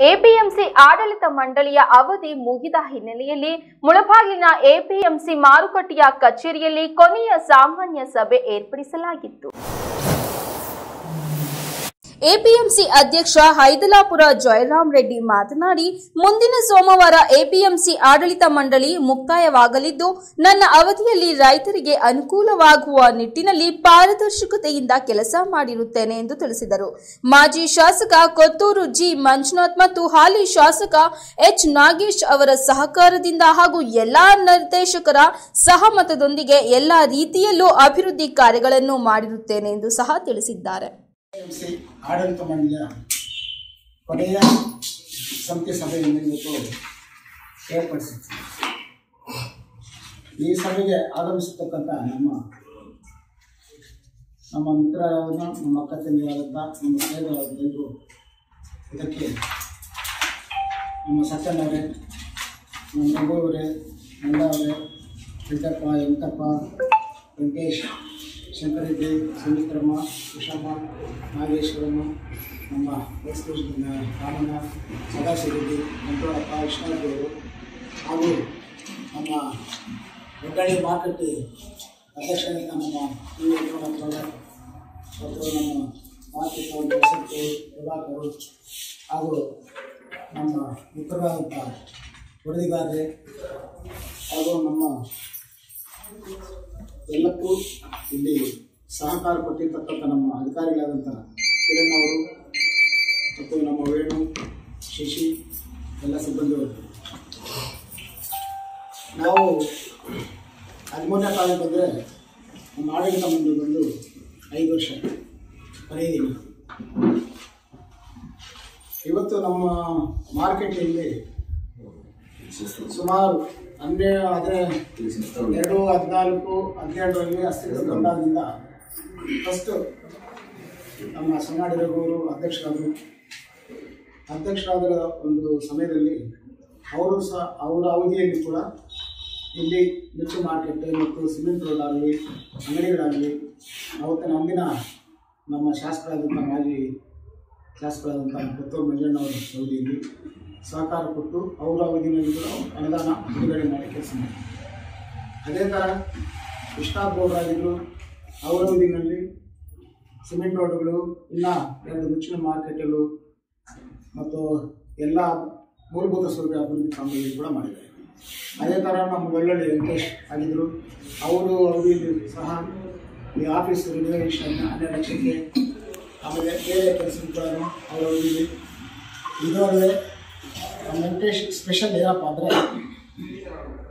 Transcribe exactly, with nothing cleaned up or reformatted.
APMC ಆಡಳಿತ ಮಂಡಳಿಯ ಅವಧಿ ಮುಗಿದ ಹಿನ್ನೆಲೆಯಲ್ಲಿ ಮುಳಬಾಗಿಲಿನ ಎಪಿಎಂಸಿ ಮಾರುಕಟ್ಟೆಯ ಕಚೇರಿಯಲ್ಲಿ ಕೊನೆಯ ಸಾಮಾನ್ಯ ಸಭೆ ಏರ್ಪಡಿಸಲಾಗಿತ್ತು. ಎಪಿಎಂಸಿ ಅಧ್ಯಕ್ಷ ಹೈದಲಾಪುರ ಜಯರಾಮ್ ರೆಡ್ಡಿ ಮಾತನಾಡಿ, ಮುಂದಿನ ಸೋಮವಾರ ಎಪಿಎಂಸಿ ಆಡಳಿತ ಮಂಡಳಿ ಮುಕ್ತಾಯವಾಗಲಿದ್ದು, ನನ್ನ ಅವಧಿಯಲ್ಲಿ ರೈತರಿಗೆ ಅನುಕೂಲವಾಗುವ ನಿಟ್ಟಿನಲ್ಲಿ ಪಾರದರ್ಶಕತೆಯಿಂದ ಕೆಲಸ ಮಾಡಿರುತ್ತೇನೆ ಎಂದು ತಿಳಿಸಿದರು. ಮಾಜಿ ಶಾಸಕ ಕೊತ್ತೂರು ಜಿ ಮಂಜುನಾಥ್ ಮತ್ತು ಹಾಲಿ ಶಾಸಕ ಎಚ್ ನಾಗೇಶ್ ಅವರ ಸಹಕಾರದಿಂದ ಹಾಗೂ ಎಲ್ಲಾ ನಿರ್ದೇಶಕರ ಸಹಮತದೊಂದಿಗೆ ಎಲ್ಲಾ ರೀತಿಯಲ್ಲೂ ಅಭಿವೃದ್ಧಿ ಕಾರ್ಯಗಳನ್ನು ಮಾಡಿರುತ್ತೇನೆ ಎಂದು ಸಹ ತಿಳಿಸಿದ್ದಾರೆ. ಎಪಿಎಂಸಿ ಆಡಳಿತ ಮಂಡಳಿಯ ಕೊನೆಯ ಸಮಿತಿ ಸಭೆಯನ್ನು ಇವತ್ತು ಏರ್ಪಡಿಸಿತ್ತು. ಈ ಸಭೆಗೆ ಆಗಮಿಸತಕ್ಕಂಥ ನಮ್ಮ ನಮ್ಮ ಮಿತ್ರರಾದ ನಮ್ಮ ಅಕ್ಕ ತಂಗಿಯಾದಂಥ ನಮ್ಮ ಸ್ನೇಹಿತರಾದ ಎಲ್ಲರೂ ಇದಕ್ಕೆ ನಮ್ಮ ಸತ್ಯನವರೇ, ನಮ್ಮ ರಘುವರೇ, ನಂದವರೇ, ಸಿದ್ದಪ್ಪ, ಎಂಕಪ್ಪ, ವೆಂಕಟೇಶ್, ಶಂಕರರೆಡ್ಡಿ, ಸುಮಿತ್ರಮ್ಮ, ಕುಶಮ್ಮ, ನಾಗೇಶ್ವರಮ್ಮ, ನಮ್ಮ ಎಸ್ ರಾಮಣ್ಣ, ಸದಾಶಿವರೆಡ್ಡಿ, ಮಂಜುಳಪ್ಪ, ವಿಷ್ಣುವರು ಹಾಗೂ ನಮ್ಮ ಒಗ್ಗಡೆ ಮಾರುಕಟ್ಟೆ ಅಧ್ಯಕ್ಷರಾದ ನಮ್ಮ ಟಿ ವೆಂಕಟೇಶ್ವರ ಮತ್ತು ನಮ್ಮ ಮಾರ್ಕೆಟ್ ವಸಂತು ಪ್ರಭಾಕರು ಹಾಗೂ ನಮ್ಮ ಮಿತ್ರರಾದಂಥ ವರದಿಗಾರರೇ ಹಾಗೂ ನಮ್ಮ ಎಲ್ಲಕ್ಕೂ ಇಲ್ಲಿ ಸಹಕಾರ ಕೊಟ್ಟಿರ್ತಕ್ಕಂಥ ನಮ್ಮ ಅಧಿಕಾರಿಗಳಾದಂಥ ಕಿರಣ್ ಅವರು ಮತ್ತು ನಮ್ಮ ವೇಣು, ಶಶಿ, ಎಲ್ಲ ಸಿಬ್ಬಂದಿಗಳು. ನಾವು ಹದಿಮೂರನೇ ತಾರೀಕು ಬಂದರೆ ನಮ್ಮ ಆಡಳಿತ ಮಂಡಳಿ ಬಂದು ಐದು ವರ್ಷ ಕೊನೆಯ ಇವತ್ತು ನಮ್ಮ ಮಾರ್ಕೆಟಲ್ಲಿ ಸುಮಾರು ಹನ್ನೆರಡು ಆದರೆ ಎರಡು ಹದಿನಾಲ್ಕು ಹನ್ನೆರಡರಲ್ಲಿ ಅಸ್ತಿತ್ವಗೊಂಡಾಗಿಂದ ಫಸ್ಟು ನಮ್ಮ ಸಣ್ಣಾಡಿ ರಘುವರು ಅಧ್ಯಕ್ಷರಾದರು. ಅಧ್ಯಕ್ಷರಾದ ಒಂದು ಸಮಯದಲ್ಲಿ ಅವರು ಸಹ ಅವರ ಅವಧಿಯಲ್ಲಿ ಕೂಡ ಇಲ್ಲಿ ಮಿರ್ಚಿ ಮಾರ್ಕೆಟ್ ಮತ್ತು ಸಿಮೆಂಟ್ ರೋಡ್ ಆಗಲಿ, ಅಂಗಡಿಗಳಾಗಲಿ ಅವತ್ತಿನ ಅಂದಿನ ನಮ್ಮ ಶಾಸಕರಾದಂಥ ಮಾಜಿ ಶಾಸಕರಾದಂಥ ಕೊತ್ತೂರು ಮಂಜಣ್ಣವರ ಅವಧಿಯಲ್ಲಿ ಸಹಕಾರ ಕೊಟ್ಟು ಅವರ ಅವಧಿಯಲ್ಲಿ ಕೂಡ ಅನುದಾನ ಬಿಡುಗಡೆ ಮಾಡಿ ಕೆಲಸ ಮಾಡಿ. ಅದೇ ಥರ ವಿಶ್ವನಾಥ್ ಗೌಡರಾಗಿದ್ದರು, ಅವರ ಅವಧಿಯಲ್ಲಿ ಸಿಮೆಂಟ್ ರೋಡ್ಗಳು, ಇನ್ನೂ ಎರಡು ಮುಚ್ಚಿನ ಮಾರ್ಕೆಟಲ್ಲೂ ಮತ್ತು ಎಲ್ಲ ಮೂಲಭೂತ ಸೌಕರ್ಯ ಅಭಿವೃದ್ಧಿ ಕಾಮಗಾರಿ ಕೂಡ ಮಾಡಿದ್ದಾರೆ. ಅದೇ ಥರ ನಮ್ಮ ಬೆಳ್ಳಳ್ಳಿ ವೆಂಕಟೇಶ್ ಆಗಿದ್ದರು, ಅವರು ಅವಧಿಯಲ್ಲಿ ಸಹ ಈ ಆಫೀಸ್ ರಿನೋವೇಷನ್ ಹನ್ನೆರಡು ಲಕ್ಷಕ್ಕೆ, ಆಮೇಲೆ ಬೇರೆ ಕೆಲಸಗಳನ್ನು ಅವರ ಅವಧಿಯಲ್ಲಿ ಇದುವರೆಗೆ ನಮ್ಮ ವೆಂಕಟೇಶ್ ಸ್ಪೆಷಲ್ ಏನಪ್ಪ ಅಂದರೆ